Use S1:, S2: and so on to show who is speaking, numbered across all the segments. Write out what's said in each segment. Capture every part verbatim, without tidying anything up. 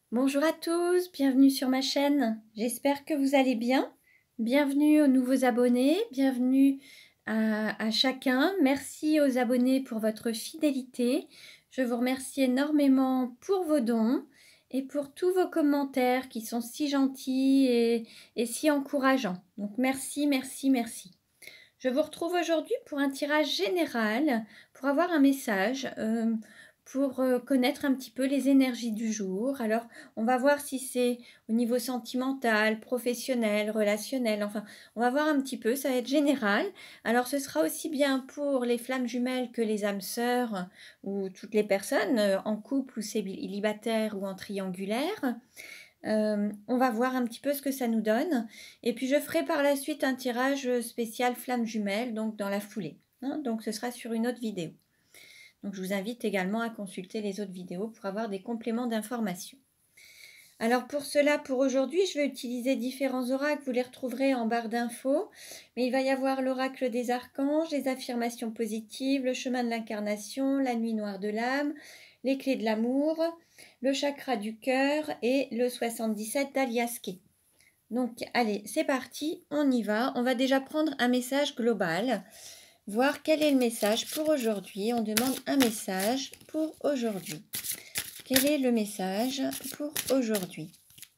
S1: Bonjour à tous, bienvenue sur ma chaîne. J'espère que vous allez bien. Bienvenue aux nouveaux abonnés, bienvenue à, à chacun. Merci aux abonnés pour votre fidélité. Je vous remercie énormément pour vos dons et pour tous vos commentaires qui sont si gentils et, et si encourageants. Donc merci, merci, merci. Je vous retrouve aujourd'hui pour un tirage général, pour avoir un message, euh, pour euh, connaître un petit peu les énergies du jour. Alors, on va voir si c'est au niveau sentimental, professionnel, relationnel, enfin, on va voir un petit peu, ça va être général. Alors, ce sera aussi bien pour les flammes jumelles que les âmes sœurs, ou toutes les personnes euh, en couple ou célibataires ou en triangulaire. Euh, on va voir un petit peu ce que ça nous donne. Et puis je ferai par la suite un tirage spécial flamme jumelle, donc dans la foulée. Hein, donc ce sera sur une autre vidéo. Donc je vous invite également à consulter les autres vidéos pour avoir des compléments d'information. Alors pour cela, pour aujourd'hui, je vais utiliser différents oracles. Vous les retrouverez en barre d'infos. Mais il va y avoir l'oracle des archanges, les affirmations positives, le chemin de l'incarnation, la nuit noire de l'âme, les clés de l'amour, le chakra du cœur et le soixante-dix-sept d'Aliaské. Donc allez, c'est parti, on y va. On va déjà prendre un message global, voir quel est le message pour aujourd'hui. On demande un message pour aujourd'hui. Quel est le message pour aujourd'hui?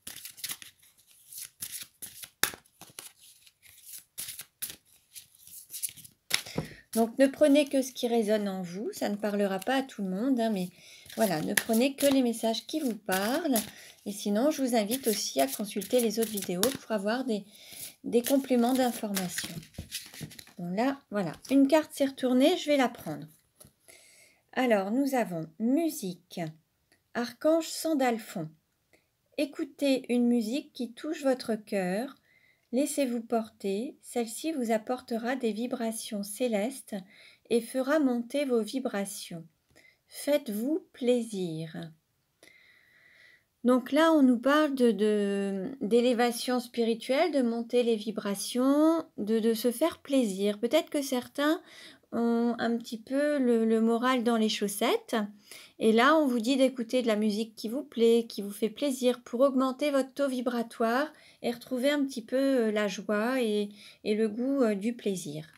S1: Donc ne prenez que ce qui résonne en vous, ça ne parlera pas à tout le monde, hein, mais voilà, ne prenez que les messages qui vous parlent. Et sinon, je vous invite aussi à consulter les autres vidéos pour avoir des, des compléments d'information. Bon là, voilà, une carte s'est retournée, je vais la prendre. Alors, nous avons musique, archange Sandalphon. Écoutez une musique qui touche votre cœur. Laissez-vous porter, celle-ci vous apportera des vibrations célestes et fera monter vos vibrations. Faites-vous plaisir. Donc là, on nous parle de, de, d'élévation spirituelle, de monter les vibrations, de, de se faire plaisir. Peut-être que certains ont un petit peu le, le moral dans les chaussettes. Et là, on vous dit d'écouter de la musique qui vous plaît, qui vous fait plaisir pour augmenter votre taux vibratoire et retrouver un petit peu la joie et, et le goût du plaisir.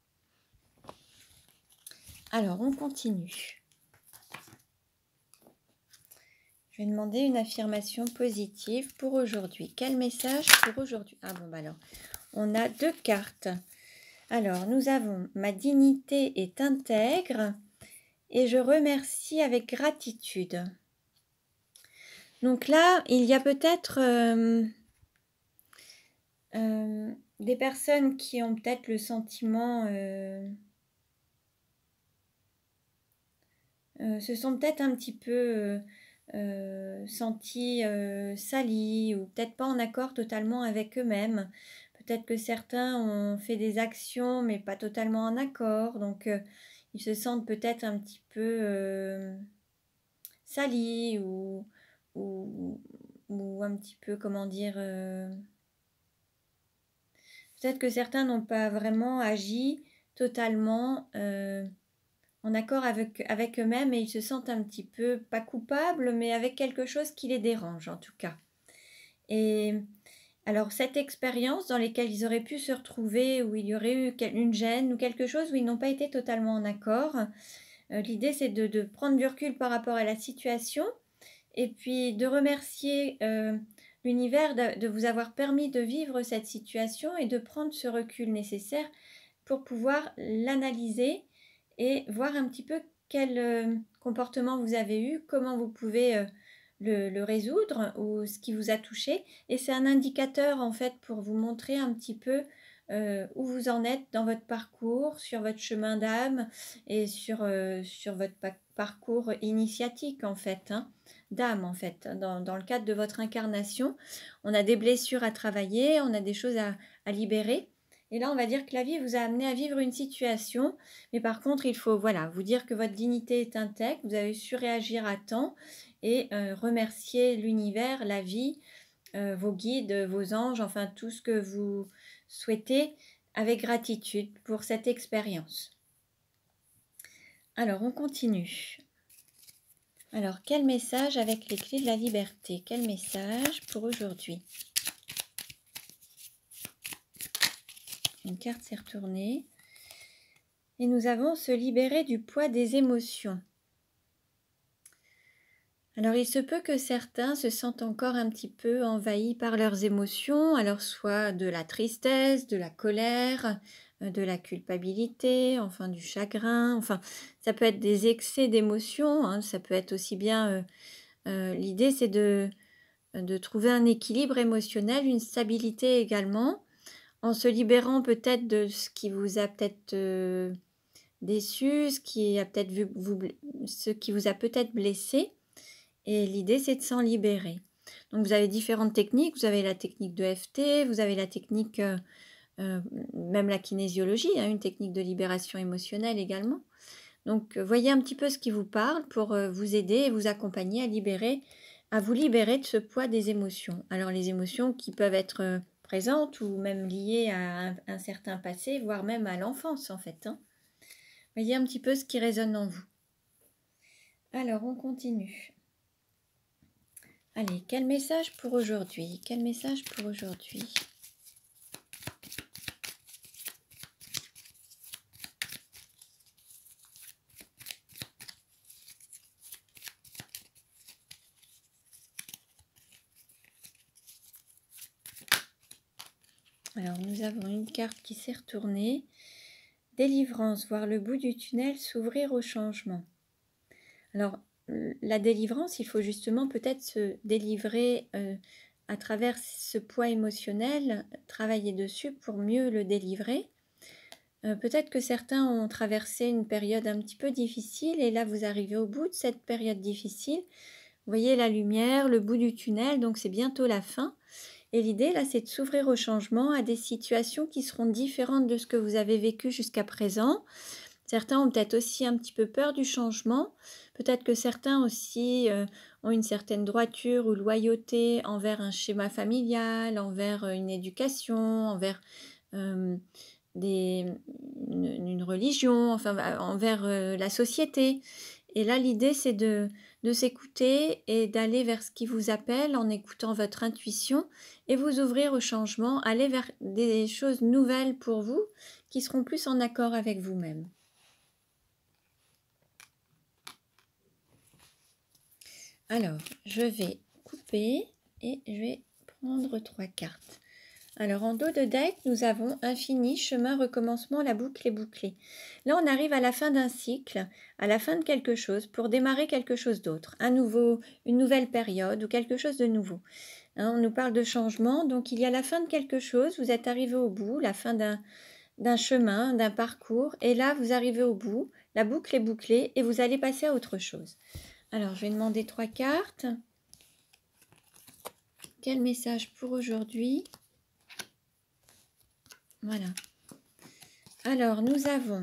S1: Alors, on continue. Je vais demander une affirmation positive pour aujourd'hui. Quel message pour aujourd'hui? Ah bon, bah alors, on a deux cartes. Alors, nous avons « Ma dignité est intègre et je remercie avec gratitude ». Donc là, il y a peut-être euh, euh, des personnes qui ont peut-être le sentiment... Euh, euh, se sont peut-être un petit peu... Euh, Euh, sentis euh, salis ou peut-être pas en accord totalement avec eux-mêmes. Peut-être que certains ont fait des actions mais pas totalement en accord, donc euh, ils se sentent peut-être un petit peu euh, salis ou, ou, ou un petit peu, comment dire, euh, peut-être que certains n'ont pas vraiment agi totalement euh, en accord avec, avec eux-mêmes et ils se sentent un petit peu, pas coupables, mais avec quelque chose qui les dérange en tout cas. Et alors cette expérience dans laquelle ils auraient pu se retrouver, où il y aurait eu une gêne ou quelque chose où ils n'ont pas été totalement en accord, euh, l'idée c'est de, de prendre du recul par rapport à la situation et puis de remercier euh, l'univers de, de vous avoir permis de vivre cette situation et de prendre ce recul nécessaire pour pouvoir l'analyser et voir un petit peu quel euh, comportement vous avez eu, comment vous pouvez euh, le, le résoudre ou ce qui vous a touché. Et c'est un indicateur en fait pour vous montrer un petit peu euh, où vous en êtes dans votre parcours, sur votre chemin d'âme et sur, euh, sur votre parcours initiatique en fait, hein, d'âme en fait. Dans, dans le cadre de votre incarnation, on a des blessures à travailler, on a des choses à, à libérer. Et là, on va dire que la vie vous a amené à vivre une situation, mais par contre, il faut voilà, vous dire que votre dignité est intacte, vous avez su réagir à temps et euh, remercier l'univers, la vie, euh, vos guides, vos anges, enfin tout ce que vous souhaitez avec gratitude pour cette expérience. Alors, on continue. Alors, quel message avec les clés de la liberté? Quel message pour aujourd'hui? Une carte s'est retournée. Et nous avons se libérer du poids des émotions. Alors, il se peut que certains se sentent encore un petit peu envahis par leurs émotions, alors soit de la tristesse, de la colère, de la culpabilité, enfin du chagrin, enfin ça peut être des excès d'émotions, hein, ça peut être aussi bien... Euh, euh, l'idée c'est de, de trouver un équilibre émotionnel, une stabilité également, en se libérant peut-être de ce qui vous a peut-être... Euh, déçu, ce qui a peut-être vu vous, ce qui vous a peut-être blessé. Et l'idée, c'est de s'en libérer. Donc, vous avez différentes techniques. Vous avez la technique de F T, vous avez la technique, euh, euh, même la kinésiologie, hein, une technique de libération émotionnelle également. Donc, voyez un petit peu ce qui vous parle pour euh, vous aider et vous accompagner à libérer, à vous libérer de ce poids des émotions. Alors, les émotions qui peuvent être euh, présentes ou même liées à un, un certain passé, voire même à l'enfance, en fait, hein. Voyez un petit peu ce qui résonne en vous. Alors, on continue. Allez, quel message pour aujourd'hui? Quel message pour aujourd'hui? Alors, nous avons une carte qui s'est retournée. Délivrance, voir le bout du tunnel, s'ouvrir au changement. Alors, la délivrance, il faut justement peut-être se délivrer euh, à travers ce poids émotionnel, travailler dessus pour mieux le délivrer. Euh, peut-être que certains ont traversé une période un petit peu difficile et là, vous arrivez au bout de cette période difficile. Vous voyez la lumière, le bout du tunnel, donc c'est bientôt la fin. Et l'idée, là, c'est de s'ouvrir au changement, à des situations qui seront différentes de ce que vous avez vécu jusqu'à présent. Certains ont peut-être aussi un petit peu peur du changement. Peut-être que certains aussi euh, ont une certaine droiture ou loyauté envers un schéma familial, envers une éducation, envers euh, des, une, une religion, enfin envers euh, la société. Et là, l'idée, c'est de, de s'écouter et d'aller vers ce qui vous appelle en écoutant votre intuition et vous ouvrir au changement, aller vers des choses nouvelles pour vous qui seront plus en accord avec vous-même. Alors, je vais couper et je vais prendre trois cartes. Alors, en dos de deck, nous avons infini, chemin, recommencement, la boucle est bouclée. Là, on arrive à la fin d'un cycle, à la fin de quelque chose, pour démarrer quelque chose d'autre, un nouveau, une nouvelle période ou quelque chose de nouveau. Hein, on nous parle de changement, donc il y a la fin de quelque chose, vous êtes arrivé au bout, la fin d'un, d'un chemin, d'un parcours, et là, vous arrivez au bout, la boucle est bouclée et vous allez passer à autre chose. Alors, je vais demander trois cartes. Quel message pour aujourd'hui? Voilà. Alors, nous avons...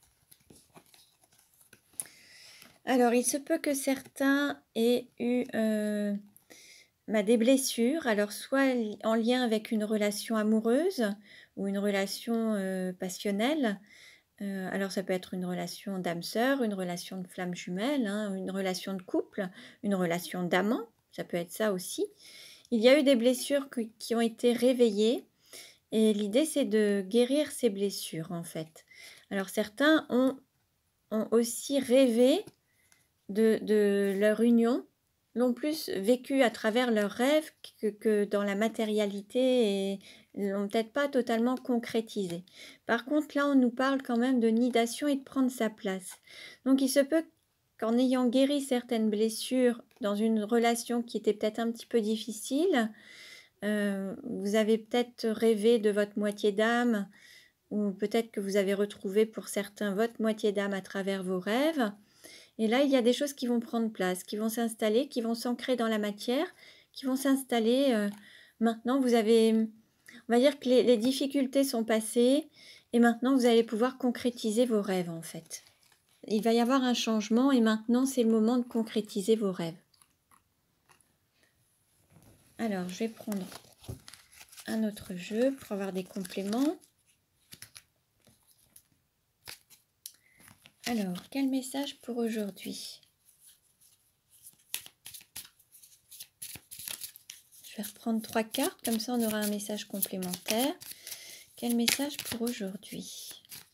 S1: Alors, il se peut que certains aient eu euh, bah, des blessures, alors soit en lien avec une relation amoureuse ou une relation euh, passionnelle. Euh, alors, ça peut être une relation d'âme sœur, une relation de flamme jumelle, hein, une relation de couple, une relation d'amant, ça peut être ça aussi. Il y a eu des blessures qui, qui ont été réveillées. Et l'idée, c'est de guérir ces blessures, en fait. Alors, certains ont, ont aussi rêvé de, de leur union, l'ont plus vécu à travers leurs rêves que, que dans la matérialité et l'ont peut-être pas totalement concrétisé. Par contre, là, on nous parle quand même de nidation et de prendre sa place. Donc, il se peut qu'en ayant guéri certaines blessures dans une relation qui était peut-être un petit peu difficile, Euh, vous avez peut-être rêvé de votre moitié d'âme ou peut-être que vous avez retrouvé pour certains votre moitié d'âme à travers vos rêves. Et là, il y a des choses qui vont prendre place, qui vont s'installer, qui vont s'ancrer dans la matière, qui vont s'installer. Euh, maintenant, vous avez, on va dire que les, les difficultés sont passées et maintenant, vous allez pouvoir concrétiser vos rêves en fait. Il va y avoir un changement et maintenant, c'est le moment de concrétiser vos rêves. Alors, je vais prendre un autre jeu pour avoir des compléments. Alors, quel message pour aujourd'hui? vais reprendre trois cartes, comme ça on aura un message complémentaire. Quel message pour aujourd'hui?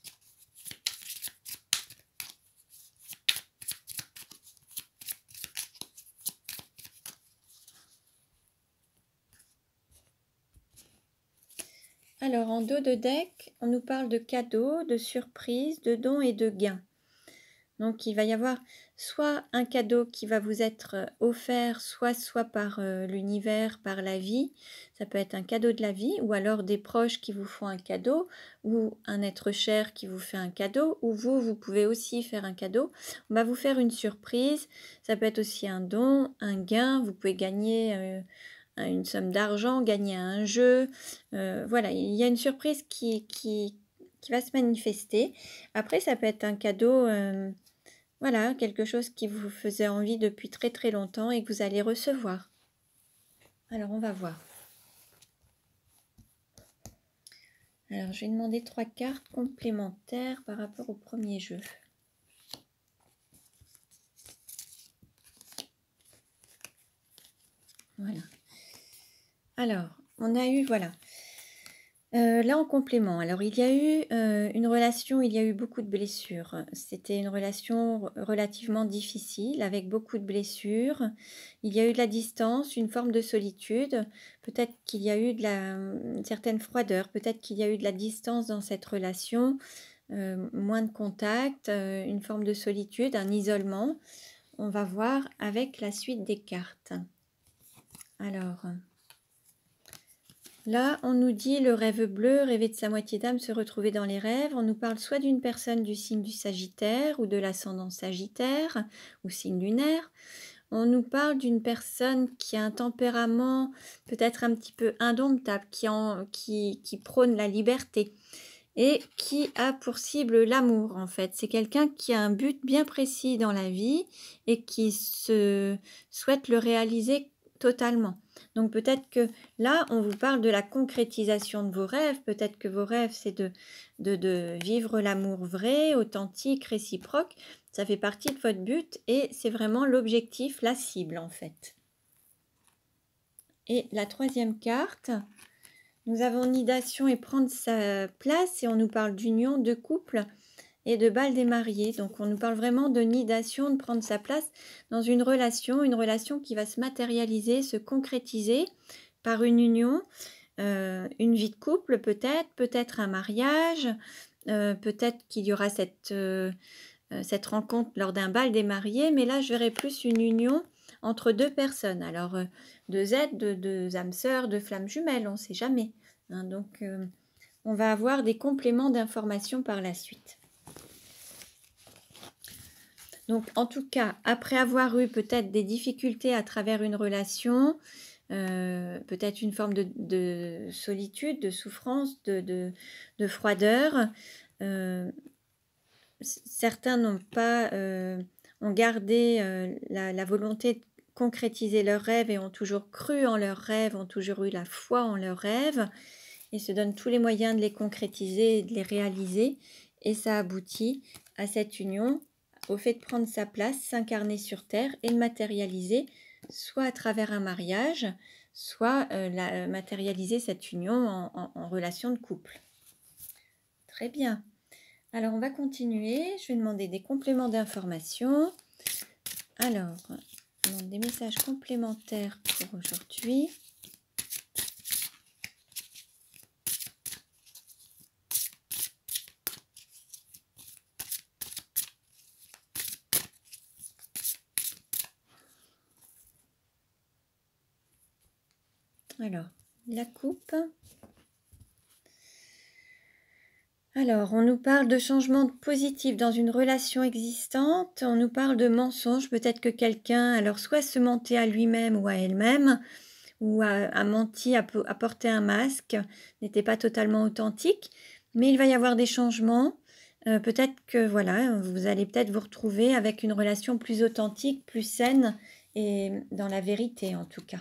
S1: Alors, en dos de deck, on nous parle de cadeaux, de surprises, de dons et de gains. Donc, il va y avoir soit un cadeau qui va vous être offert, soit, soit par euh, l'univers, par la vie. Ça peut être un cadeau de la vie, ou alors des proches qui vous font un cadeau, ou un être cher qui vous fait un cadeau, ou vous, vous pouvez aussi faire un cadeau. On va vous faire une surprise. Ça peut être aussi un don, un gain. Vous pouvez gagner euh, une somme d'argent, gagner à un jeu. Euh, voilà, il y a une surprise qui, qui, qui va se manifester. Après, ça peut être un cadeau... Euh, Voilà, quelque chose qui vous faisait envie depuis très très longtemps et que vous allez recevoir. Alors, on va voir. Alors, je vais demander trois cartes complémentaires par rapport au premier jeu. Voilà. Alors, on a eu, voilà. Euh, là, en complément, alors il y a eu euh, une relation, il y a eu beaucoup de blessures. C'était une relation relativement difficile, avec beaucoup de blessures. Il y a eu de la distance, une forme de solitude. Peut-être qu'il y a eu de la, une certaine froideur, peut-être qu'il y a eu de la distance dans cette relation, euh, moins de contact, euh, une forme de solitude, un isolement. On va voir avec la suite des cartes. Alors... Là, on nous dit le rêve bleu, rêver de sa moitié d'âme, se retrouver dans les rêves. On nous parle soit d'une personne du signe du Sagittaire ou de l'ascendant Sagittaire ou signe lunaire. On nous parle d'une personne qui a un tempérament peut-être un petit peu indomptable, qui, en, qui, qui prône la liberté et qui a pour cible l'amour en fait. C'est quelqu'un qui a un but bien précis dans la vie et qui se souhaite le réaliser totalement. Donc peut-être que là, on vous parle de la concrétisation de vos rêves. Peut-être que vos rêves, c'est de, de, de vivre l'amour vrai, authentique, réciproque. Ça fait partie de votre but et c'est vraiment l'objectif, la cible en fait. Et la troisième carte, nous avons nidation et prendre sa place et on nous parle d'union, de couple et de bal des mariés. Donc on nous parle vraiment de nidation, de prendre sa place dans une relation, une relation qui va se matérialiser, se concrétiser par une union, euh, une vie de couple peut-être, peut-être un mariage, euh, peut-être qu'il y aura cette, euh, cette rencontre lors d'un bal des mariés, mais là je verrais plus une union entre deux personnes. Alors euh, deux êtres, deux, deux âmes sœurs, deux flammes jumelles, on ne sait jamais. Hein, donc euh, on va avoir des compléments d'informations par la suite. Donc, en tout cas, après avoir eu peut-être des difficultés à travers une relation, euh, peut-être une forme de, de solitude, de souffrance, de, de, de froideur, euh, certains n'ont pas, euh, ont gardé euh, la, la volonté de concrétiser leurs rêves et ont toujours cru en leurs rêves, ont toujours eu la foi en leurs rêves et se donnent tous les moyens de les concrétiser et de les réaliser. Et ça aboutit à cette union, au fait de prendre sa place, s'incarner sur Terre et de matérialiser, soit à travers un mariage, soit euh, la, matérialiser cette union en, en, en relation de couple. Très bien. Alors, on va continuer. Je vais demander des compléments d'information. Alors, je demande des messages complémentaires pour aujourd'hui. Alors, la coupe. Alors, on nous parle de changements positifs dans une relation existante. On nous parle de mensonges. Peut-être que quelqu'un, alors, soit se mentait à lui-même ou à elle-même, ou a, a menti, a, a porté un masque, n'était pas totalement authentique. Mais il va y avoir des changements. Euh, peut-être que, voilà, vous allez peut-être vous retrouver avec une relation plus authentique, plus saine et dans la vérité, en tout cas.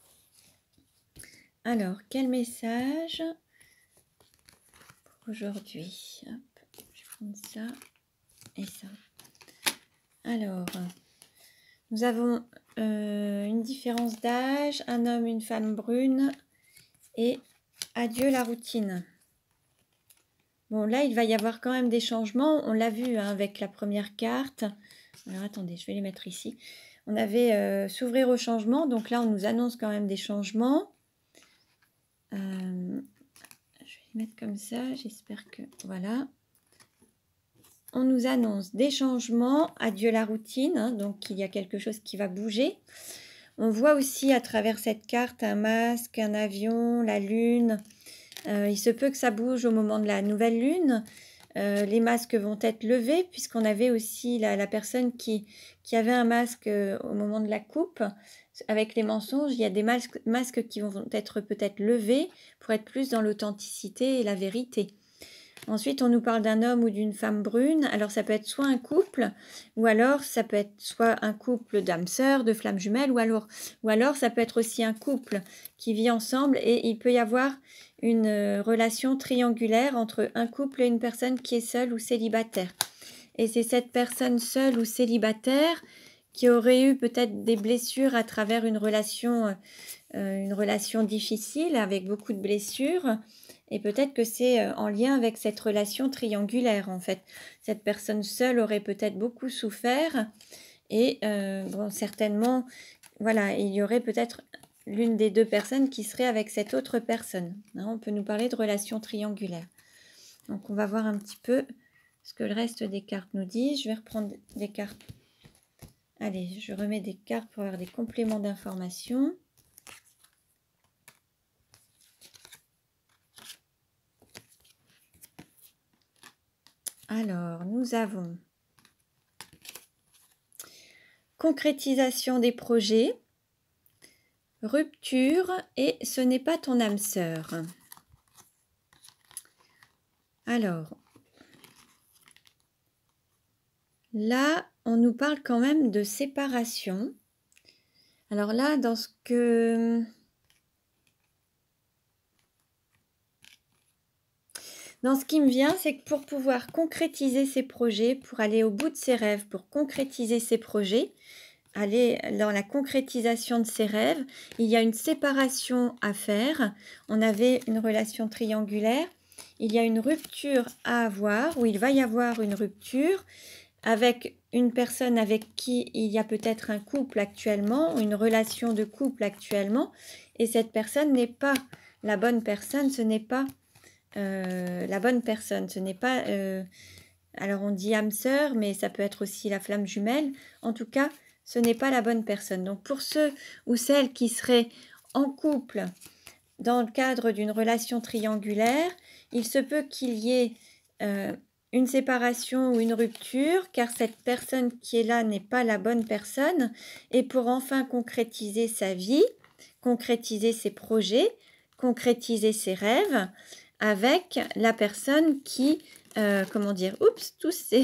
S1: Alors, quel message pour aujourd'hui? Hop, je vais prendre ça et ça. Alors, nous avons euh, une différence d'âge, un homme, une femme brune et adieu la routine. Bon, là, il va y avoir quand même des changements. On l'a vu hein, avec la première carte. Alors, attendez, je vais les mettre ici. On avait euh, s'ouvrir au changement. Donc là, on nous annonce quand même des changements. Euh, je vais les mettre comme ça. J'espère que... Voilà. On nous annonce des changements. Adieu la routine. Hein, donc, il y a quelque chose qui va bouger. On voit aussi à travers cette carte un masque, un avion, la lune. Euh, il se peut que ça bouge au moment de la nouvelle lune. Euh, les masques vont être levés puisqu'on avait aussi la, la personne qui, qui avait un masque euh, au moment de la coupe. Avec les mensonges, il y a des masques, masques qui vont être peut-être levés pour être plus dans l'authenticité et la vérité. Ensuite, on nous parle d'un homme ou d'une femme brune. Alors, ça peut être soit un couple, ou alors ça peut être soit un couple d'âmes sœurs, de flammes jumelles, ou alors, ou alors ça peut être aussi un couple qui vit ensemble et il peut y avoir une euh, relation triangulaire entre un couple et une personne qui est seule ou célibataire. Et c'est cette personne seule ou célibataire qui aurait eu peut-être des blessures à travers une relation, euh, une relation difficile avec beaucoup de blessures. Et peut-être que c'est en lien avec cette relation triangulaire, en fait. Cette personne seule aurait peut-être beaucoup souffert. Et euh, bon, certainement, voilà, il y aurait peut-être l'une des deux personnes qui serait avec cette autre personne. Hein, on peut nous parler de relation triangulaire. Donc, on va voir un petit peu ce que le reste des cartes nous dit. Je vais reprendre des cartes. Allez, je remets des cartes pour avoir des compléments d'information. Alors, nous avons concrétisation des projets, rupture et ce n'est pas ton âme sœur. Alors, là, on nous parle quand même de séparation. Alors là, dans ce que... Dans ce qui me vient, c'est que pour pouvoir concrétiser ses projets, pour aller au bout de ses rêves, pour concrétiser ses projets, aller dans la concrétisation de ses rêves, il y a une séparation à faire. On avait une relation triangulaire. Il y a une rupture à avoir, ou il va y avoir une rupture avec une personne avec qui il y a peut-être un couple actuellement, une relation de couple actuellement, et cette personne n'est pas la bonne personne, ce n'est pas euh, la bonne personne, ce n'est pas... Euh, alors on dit âme sœur, mais ça peut être aussi la flamme jumelle. En tout cas, ce n'est pas la bonne personne. Donc pour ceux ou celles qui seraient en couple dans le cadre d'une relation triangulaire, il se peut qu'il y ait euh, une séparation ou une rupture, car cette personne qui est là n'est pas la bonne personne. Et pour enfin concrétiser sa vie, concrétiser ses projets, concrétiser ses rêves, avec la personne qui, euh, comment dire, oups, tous ces...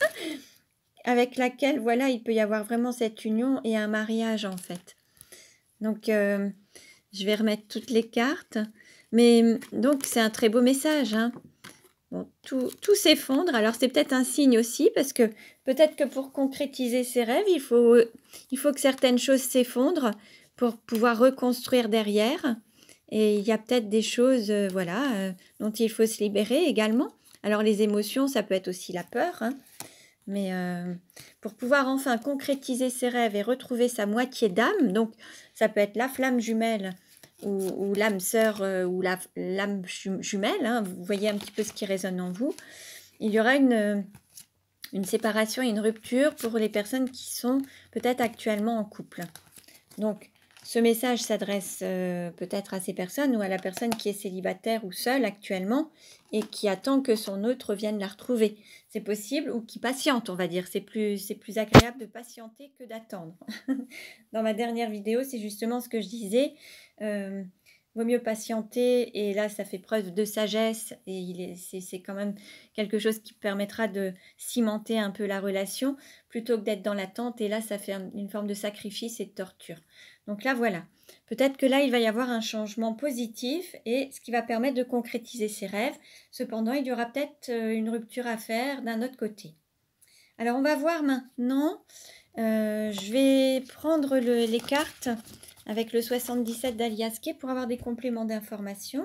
S1: avec laquelle, voilà, il peut y avoir vraiment cette union et un mariage, en fait. Donc, euh, je vais remettre toutes les cartes. Mais, donc, c'est un très beau message, hein. Bon, tout, tout s'effondre. Alors, c'est peut-être un signe aussi, parce que peut-être que pour concrétiser ses rêves, il faut, il faut que certaines choses s'effondrent pour pouvoir reconstruire derrière. Et il y a peut-être des choses, euh, voilà, euh, dont il faut se libérer également. Alors, les émotions, ça peut être aussi la peur, hein. Mais euh, pour pouvoir enfin concrétiser ses rêves et retrouver sa moitié d'âme, donc ça peut être la flamme jumelle ou, ou l'âme sœur euh, ou la, l'âme jumelle, hein, vous voyez un petit peu ce qui résonne en vous, il y aura une, une séparation et une rupture pour les personnes qui sont peut-être actuellement en couple. Donc, ce message s'adresse euh, peut-être à ces personnes ou à la personne qui est célibataire ou seule actuellement et qui attend que son autre vienne la retrouver. C'est possible, ou qui patiente, on va dire. C'est plus, c'est plus agréable de patienter que d'attendre. Dans ma dernière vidéo, c'est justement ce que je disais. Euh, vaut mieux patienter, et là, ça fait preuve de sagesse, et il est, c'est, c'est quand même quelque chose qui permettra de cimenter un peu la relation, plutôt que d'être dans l'attente, et là, ça fait un, une forme de sacrifice et de torture. Donc là, voilà. Peut-être que là, il va y avoir un changement positif, et ce qui va permettre de concrétiser ses rêves. Cependant, il y aura peut-être une rupture à faire d'un autre côté. Alors, on va voir maintenant Euh, je vais prendre le, les cartes avec le soixante-dix-sept d'Aliasquet pour avoir des compléments d'information.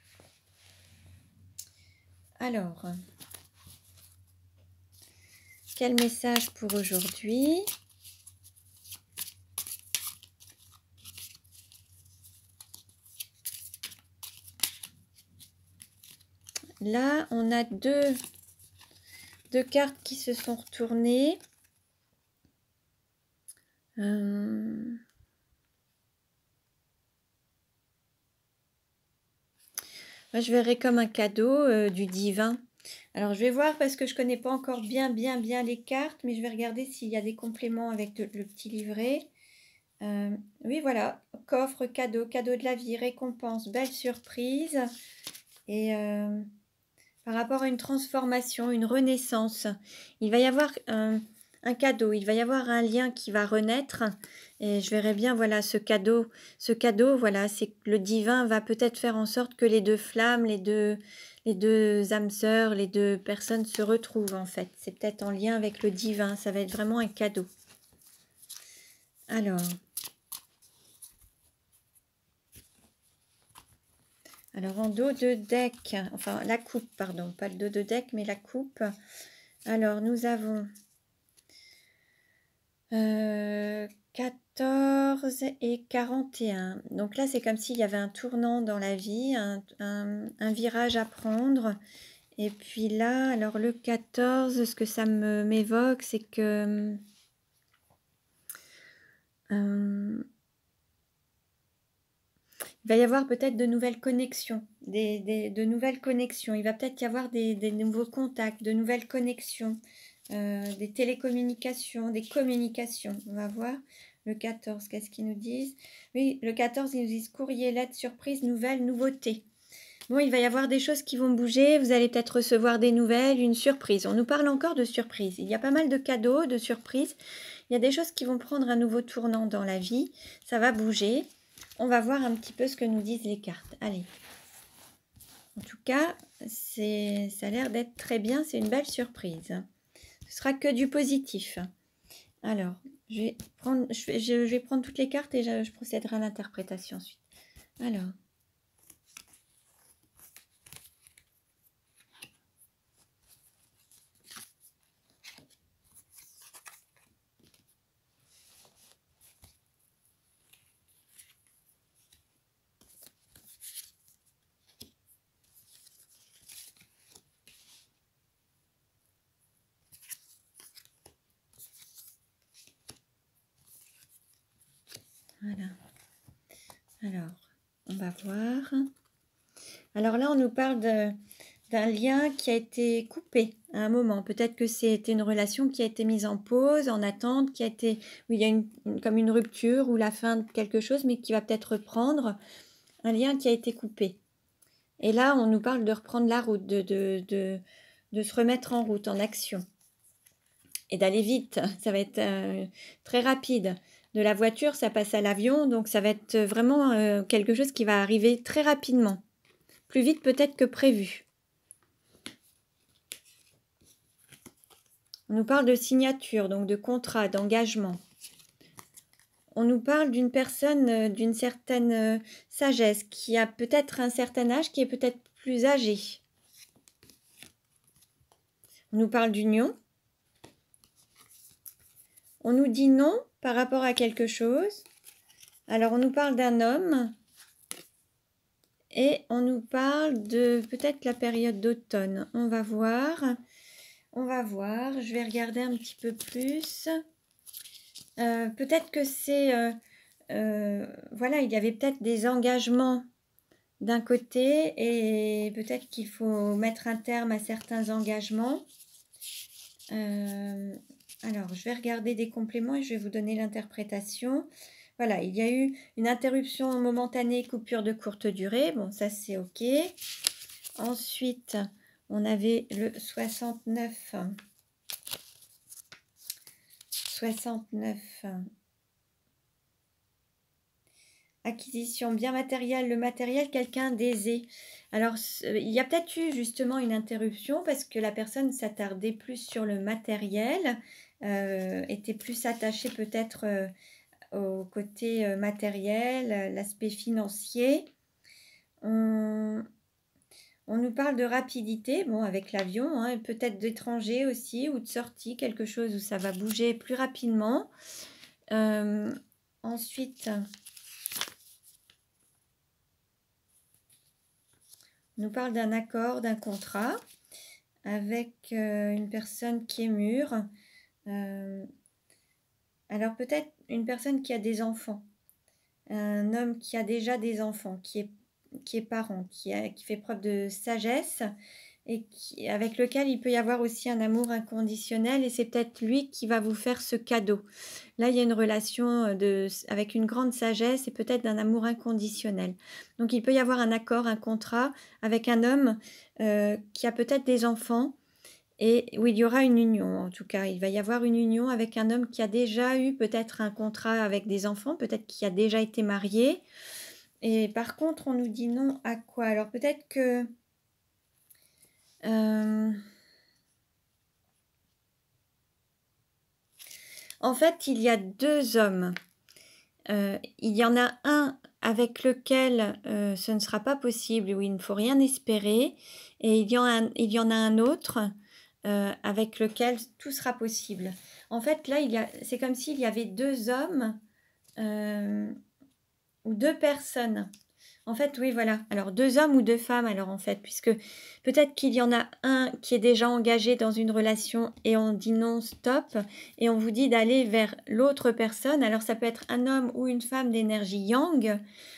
S1: Alors, quel message pour aujourd'hui? Là, on a deux, deux cartes qui se sont retournées. Euh... Moi, je verrais comme un cadeau euh, du divin. Alors, je vais voir parce que je ne connais pas encore bien, bien, bien les cartes, mais je vais regarder s'il y a des compléments avec le, le petit livret. Euh, oui, voilà. Coffre, cadeau, cadeau de la vie, récompense, belle surprise. Et euh, par rapport à une transformation, une renaissance, il va y avoir un, un cadeau, il va y avoir un lien qui va renaître. Et je verrai bien, voilà, ce cadeau, ce cadeau, voilà, c'est que le divin va peut-être faire en sorte que les deux flammes, les deux, les deux âmes sœurs, les deux personnes se retrouvent en fait. C'est peut-être en lien avec le divin, ça va être vraiment un cadeau. Alors, alors en dos de deck, enfin la coupe, pardon, pas le dos de deck, mais la coupe. Alors, nous avons euh, quatorze et quarante et un. Donc là, c'est comme s'il y avait un tournant dans la vie, un, un, un virage à prendre. Et puis là, alors le quatorze, ce que ça me m'évoque, c'est que euh, il va y avoir peut-être de nouvelles connexions, des, des, de nouvelles connexions. Il va peut-être y avoir des, des nouveaux contacts, de nouvelles connexions, euh, des télécommunications, des communications. On va voir le quatorze, qu'est-ce qu'ils nous disent? Oui, le quatorze, ils nous disent courrier, lettre, surprise, nouvelles, nouveautés. Bon, il va y avoir des choses qui vont bouger, vous allez peut-être recevoir des nouvelles, une surprise. On nous parle encore de surprise. Il y a pas mal de cadeaux, de surprises. Il y a des choses qui vont prendre un nouveau tournant dans la vie. Ça va bouger. On va voir un petit peu ce que nous disent les cartes. Allez. En tout cas, c'est, ça a l'air d'être très bien. C'est une belle surprise. Ce sera que du positif. Alors, je vais prendre, je vais, je vais prendre toutes les cartes et je, je procéderai à l'interprétation ensuite. Alors. Voilà. Alors, on va voir. Alors là, on nous parle d'un lien qui a été coupé à un moment. Peut-être que c'était une relation qui a été mise en pause, en attente, qui a été, où il y a une, une, comme une rupture ou la fin de quelque chose, mais qui va peut-être reprendre. Un lien qui a été coupé. Et là, on nous parle de reprendre la route, de, de, de, de se remettre en route, en action. Et d'aller vite. Ça va être euh, très rapide. De la voiture, ça passe à l'avion, donc ça va être vraiment euh, quelque chose qui va arriver très rapidement. Plus vite peut-être que prévu. On nous parle de signature, donc de contrat, d'engagement. On nous parle d'une personne euh, d'une certaine euh, sagesse, qui a peut-être un certain âge, qui est peut-être plus âgé. On nous parle d'union. On nous dit non par rapport à quelque chose. Alors, on nous parle d'un homme. Et on nous parle de peut-être la période d'automne. On va voir. On va voir. Je vais regarder un petit peu plus. Euh, peut-être que c'est... Euh, euh, voilà, il y avait peut-être des engagements d'un côté et peut-être qu'il faut mettre un terme à certains engagements. Euh, alors, je vais regarder des compléments et je vais vous donner l'interprétation. Voilà, il y a eu une interruption momentanée, coupure de courte durée. Bon, ça c'est OK. Ensuite, on avait le soixante-neuf. soixante-neuf. Acquisition, bien matériel, le matériel, quelqu'un d'aisé. Alors, il y a peut-être eu justement une interruption parce que la personne s'attardait plus sur le matériel euh, était plus attaché peut-être euh, au côté euh, matériel, euh, l'aspect financier. On, on nous parle de rapidité, bon, avec l'avion, hein, peut-être d'étranger aussi, ou de sortie, quelque chose où ça va bouger plus rapidement. Euh, ensuite, on nous parle d'un accord, d'un contrat, avec euh, une personne qui est mûre. Euh, alors peut-être une personne qui a des enfants, un homme qui a déjà des enfants, qui est, qui est parent, qui, a, qui fait preuve de sagesse et qui, avec lequel il peut y avoir aussi un amour inconditionnel, et c'est peut-être lui qui va vous faire ce cadeau. Là, il y a une relation de, avec une grande sagesse et peut-être d'un amour inconditionnel. Donc il peut y avoir un accord, un contrat avec un homme euh, qui a peut-être des enfants, et où il y aura une union. En tout cas, il va y avoir une union avec un homme qui a déjà eu peut-être un contrat avec des enfants, peut-être qui a déjà été marié. Et par contre, on nous dit non à quoi? Alors peut-être que... Euh, en fait, il y a deux hommes. Euh, il y en a un avec lequel euh, ce ne sera pas possible, où il ne faut rien espérer. Et il y en a, il y en a un autre euh, avec lequel tout sera possible. En fait, là, il y a, c'est comme s'il y avait deux hommes euh, ou deux personnes. En fait, oui, voilà. Alors, deux hommes ou deux femmes, alors, en fait, puisque peut-être qu'il y en a un qui est déjà engagé dans une relation et on dit non, stop, et on vous dit d'aller vers l'autre personne. Alors, ça peut être un homme ou une femme d'énergie yang.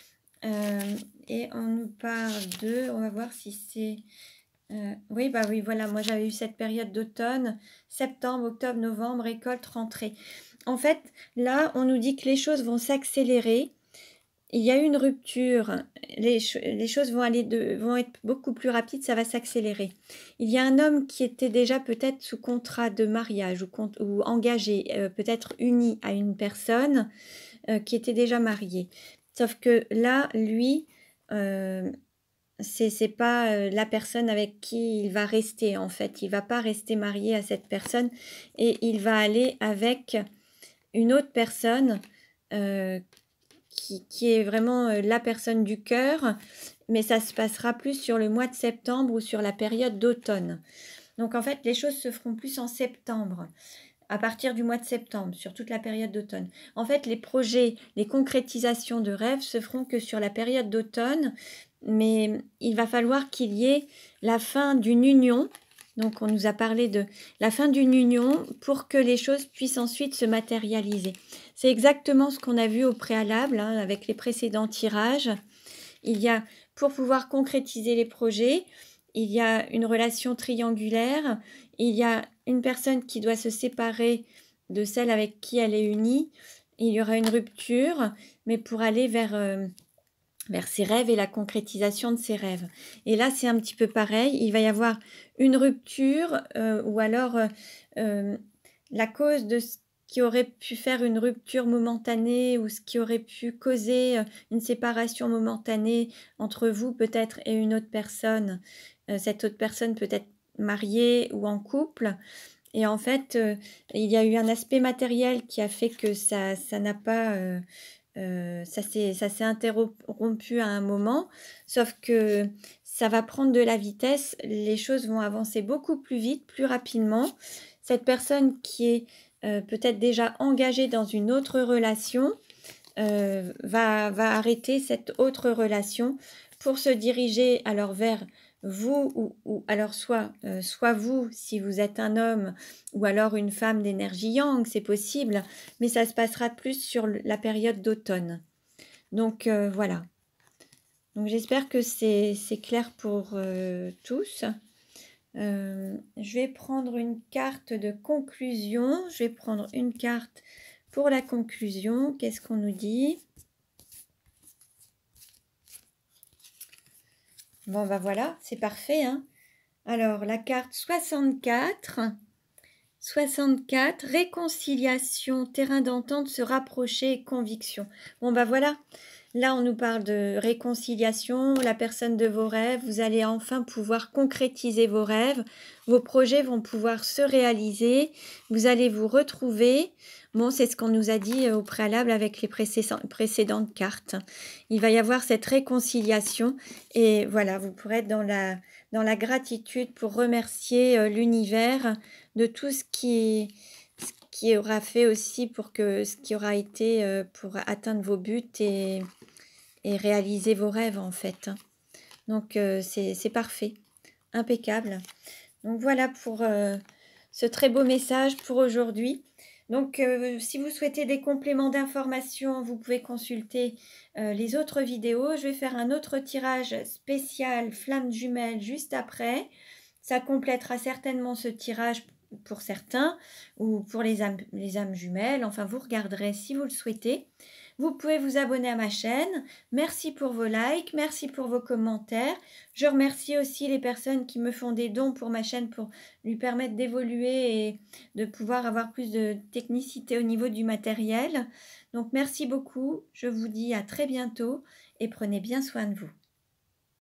S1: Euh, et on nous parle de... On va voir si c'est... Euh, oui, bah oui, voilà. Moi, j'avais eu cette période d'automne, septembre, octobre, novembre, récolte, rentrée. En fait, là, on nous dit que les choses vont s'accélérer. Il y a eu une rupture, les, les choses vont, aller de, vont être beaucoup plus rapides, ça va s'accélérer. Il y a un homme qui était déjà peut-être sous contrat de mariage ou, ou engagé, euh, peut-être uni à une personne euh, qui était déjà mariée. Sauf que là, lui, euh, c'est c'est pas euh, la personne avec qui il va rester en fait. Il va pas rester marié à cette personne et il va aller avec une autre personne euh, Qui, qui est vraiment euh, la personne du cœur, mais ça se passera plus sur le mois de septembre ou sur la période d'automne. Donc en fait, les choses se feront plus en septembre, à partir du mois de septembre, sur toute la période d'automne. En fait, les projets, les concrétisations de rêves se feront que sur la période d'automne, mais il va falloir qu'il y ait la fin d'une union. Donc on nous a parlé de la fin d'une union pour que les choses puissent ensuite se matérialiser. C'est exactement ce qu'on a vu au préalable hein, avec les précédents tirages. Il y a, pour pouvoir concrétiser les projets, il y a une relation triangulaire, il y a une personne qui doit se séparer de celle avec qui elle est unie, il y aura une rupture, mais pour aller vers... Euh, vers ses rêves et la concrétisation de ses rêves. Et là, c'est un petit peu pareil. Il va y avoir une rupture euh, ou alors euh, euh, la cause de ce qui aurait pu faire une rupture momentanée ou ce qui aurait pu causer euh, une séparation momentanée entre vous peut-être et une autre personne. Euh, cette autre personne peut être mariée ou en couple. Et en fait, euh, il y a eu un aspect matériel qui a fait que ça, ça n'a pas... Euh, euh, ça s'est ça s'est interrompu à un moment, sauf que ça va prendre de la vitesse, les choses vont avancer beaucoup plus vite, plus rapidement. Cette personne qui est euh, peut-être déjà engagée dans une autre relation euh, va, va arrêter cette autre relation pour se diriger alors vers vous ou, ou alors soit, euh, soit vous si vous êtes un homme ou alors une femme d'énergie yang, c'est possible, mais ça se passera plus sur la période d'automne. Donc euh, voilà. Donc j'espère que c'est clair pour euh, tous. Euh, je vais prendre une carte de conclusion. Je vais prendre une carte pour la conclusion. Qu'est-ce qu'on nous dit ? Bon, bah voilà, c'est parfait. Hein. Alors, la carte soixante-quatre. soixante-quatre, réconciliation, terrain d'entente, se rapprocher et conviction. Bon, bah voilà, Là, on nous parle de réconciliation, la personne de vos rêves. Vous allez enfin pouvoir concrétiser vos rêves. Vos projets vont pouvoir se réaliser. Vous allez vous retrouver. Bon, c'est ce qu'on nous a dit au préalable avec les précédentes cartes. Il va y avoir cette réconciliation. Et voilà, vous pourrez être dans la, dans la gratitude pour remercier euh, l'univers de tout ce qui, ce qui aura fait aussi pour que ce qui aura été euh, pour atteindre vos buts et et réaliser vos rêves en fait. Donc euh, c'est parfait, impeccable. Donc voilà pour euh, ce très beau message pour aujourd'hui. Donc euh, si vous souhaitez des compléments d'information, vous pouvez consulter euh, les autres vidéos. Je vais faire un autre tirage spécial flamme jumelle juste après. Ça complétera certainement ce tirage pour certains ou pour les âmes, les âmes jumelles. Enfin, vous regarderez si vous le souhaitez. Vous pouvez vous abonner à ma chaîne. Merci pour vos likes, merci pour vos commentaires. Je remercie aussi les personnes qui me font des dons pour ma chaîne pour lui permettre d'évoluer et de pouvoir avoir plus de technicité au niveau du matériel. Donc merci beaucoup, je vous dis à très bientôt et prenez bien soin de vous.